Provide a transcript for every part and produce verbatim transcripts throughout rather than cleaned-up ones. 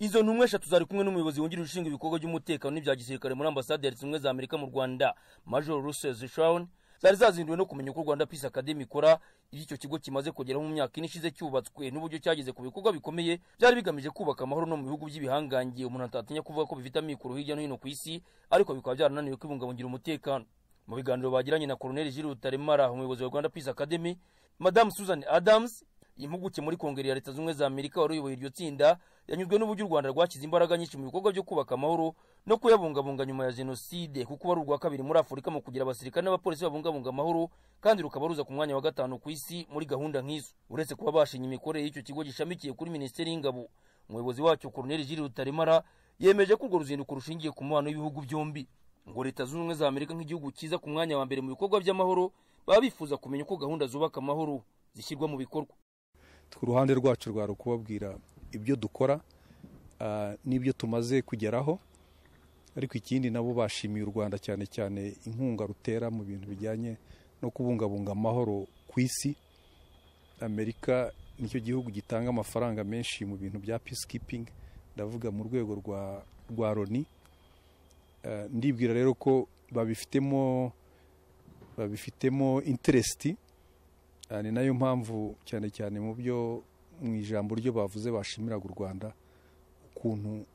Izo ntumwe eshatu zari kumwe n'umuyobozi wungirije ushinzwe ibikorwa by'umutekano n'ibya gisirikare muri ambasade ya Leta Zunze Ubumwe za Amerika mu Rwanda, Major Russell Shawn. Zari zazinduwe no kumenya uko Rwanda Peace Academy ikora, icyo kigo kimaze kugeraho mu myaka ine ishize cyubatswe n'uburyo cyageze ku bikorwa bikomeye byari bigamije kubaka amahoro no mu bihugu by'ibihangange umuntu atatinya kuvuga ko bifite amikoro hirya no hino ku isi, ariko bikaba byarananiwe kwibungabungira umutekano. Mu biganiro bagiranye na Colonel Jules Rutaremara, umuyobozi wa Rwanda Peace Academy, Madame Susan Adams, impuguke muri Kongere ya Leta Zunze Ubumwe za Amerika wari uyoboye iryo tsinda, yanyuzwe n'uburyo u Rwanda rwakize imbaraga nyinshi mu bikorwa byo kubaka amahoro no kuyabungabunga nyuma ya jenoside, kuko bari urwa kabiri muri Afurika mu kugira abasirikare n'abapolisi babungabunga amahoro, kandi rukaba ruza ku mwanya wa gatanu ku isi muri gahunda nk'izo. Uretse kuba bashinye imikorere y'icyo kigo gishamikiye kuri Minisiteri y'Ingabo, umuyobozi wacyo Colonel Jules Rutaremara yemeje ko urwo ruzinduko rushingiye ku mubano w'ibihugu byombi. Ngo Leta Zunze Ubumwe za Amerika nk'igihugu kiza ku mwanya wa mbere mu bikorwa by'amahoro, baba bifuza kumenya uko gahunda zubaka amahoro zishyirwa mu bikorwa. Ku ruhande rwacu rwari kubabwira ibyo dukora n'ibyo tumaze kugeraho, ariko ikindi nabo bashimiye u Rwanda cyane cyane inkunga rutera mu bintu bijyanye no kubungabunga amahoro ku isi. Amerika nicyo gihugu gitanga amafaranga menshi mu bintu bya peacekeeping, ndavuga mu rwego rwa rwa Loni. Ndibwira rero ko babifitemo babifitemo interest, ni nayo mpamvu cyane cyane mu byo mu ijambo ryo bavuze bashimiraga u Rwanda ukuntu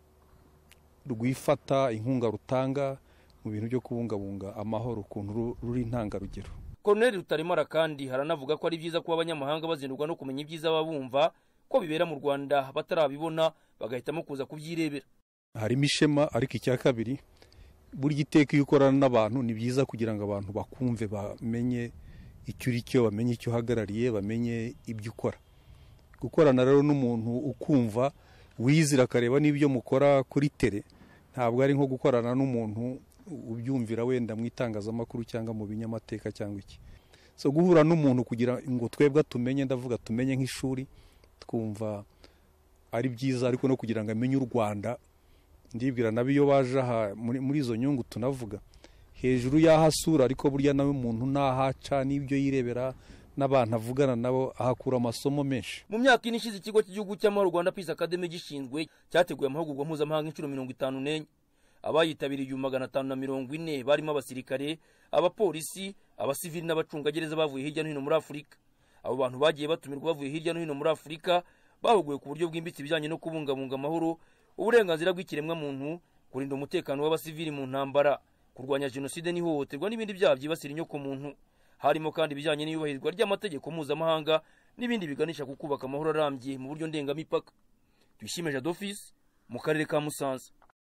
rwifata, inkunga rutanga mu bintu byo kubungabunga amahoro, ukuntu ruri intangarugero. Colonel Rutaremara kandi haranavuga ko ari byiza kuba abanyamahanga bazindurwa no kumenya ibyiza babumva ko bibera mu Rwanda batarabibona bagahitamo kuza kubyirebera. Harimo ishema, ariko icya kabiri buri giteka iyo ukorana n'abantu ni byiza kugira ngo abantu bakumve, bamenye icyo uri cyo, bamenye icyo uhagarariye, bamenye ibyo ukora. Gukorana rero n'umuntu ukumva wizira akareba n'ibyo mukora kuri tele, ntabwo ari nko gukorana n'umuntu ubyumvira wenda mu itangazamakuru cyangwa mu binyamateka cyangwa iki. So guhura n'umuntu kugira ngo twebwe tumenye, ndavuga tumenye nk'ishuri, twumva ari byiza, ariko no kugira ngo amenye u Rwanda. Ndibwira nabiyo baje aha muri izo nyungu tunavuga hejuru y'ahasura, ariko burya nawe umuntu nahaca n'ibyo yirebera n'abantu avugana nabo ahakura amasomo menshi. Mu myaka ine ishize ikigo cy'igihugu cy'amahoro Rwanda Peace Academy gishinzwe cyateguye amahugurwa mpuzamahanga inshuro mirongo itanu n'enye. Abayitabiriye ibihumbi magana atanu na mirongo ine barimo abasirikare, abapolisi, abasivili n'abacungagereza bavuye hirya no hino muri Afurika. Abo bantu bagiye batumirwa bavuye hirya no hino muri Afurika, bahuguwe ku buryo bwimbitse bijyanye no kubungabunga amahoro, uburenganzira bw'ikiremwa muntu, kurinda umutekano w'abasivili mu ntambara, kurwanya jenoside n'ihohoterwa n'ibindi byaha byibasira inyoko muntu. Harimo kandi bijyanye n'iyubahirizwa ry'amategeko mpuzamahanga n'ibindi biganisha ku kubaka amahoro arambye mu buryo ndengamipaka. Tuyishime Jadofis mu karere ka Musanze.